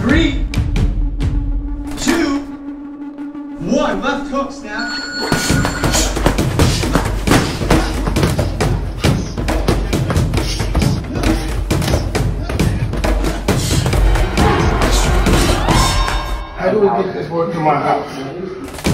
3, 2, 1. Left hook, snap. How do we get this work to my house?